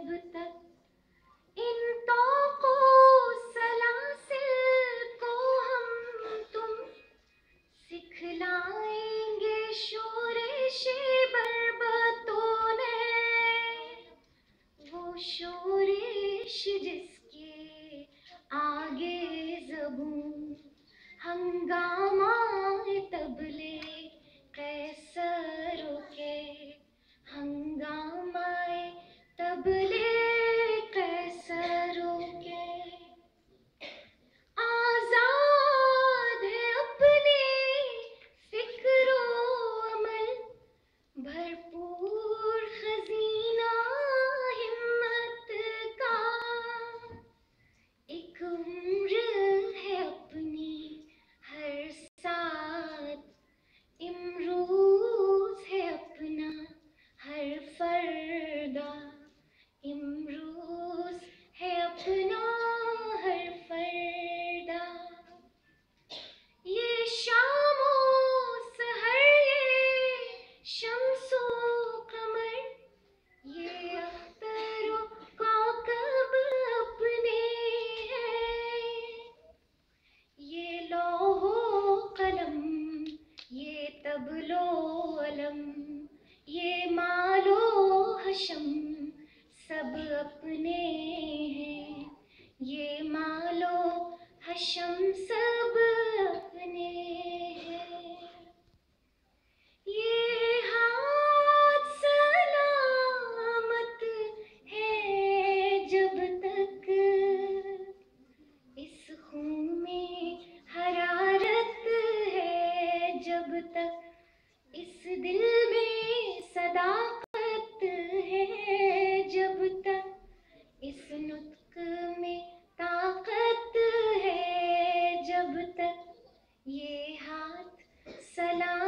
جب تک ان توقع سلاسل کو ہم تم سکھلائیں گے شورش بربتوں نے، وہ شورش جس کے آگے زبوں ہنگامہ طبلے قیصروں کے، ہنگامہ طبلے قیصروں کے۔ آزاد ہے اپنے فکر و عمل، بھرپور خزینہ ہمت کا، ایک عمر ہے اپنی ہر ساتھ، امروز ہے اپنا ہر فردہ، امروز ہے اپنا ہر فردہ۔ یہ شام و سحر، یہ شمس و قمر، یہ اختر و کوكب اپنے ہیں، یہ لوح و قلم، یہ طبل و علم، یہ مال و حشم سب اپنے ہیں، یہ مال و حشم سب اپنے ہیں۔ یہ ہاتھ سلامت ہے جب تک اس خون میں حرارت ہے، جب تک اس دل میں صداقت ہے، جب تک اس نطق میں طاقت ہے، جب تک یہ ہاتھ سلام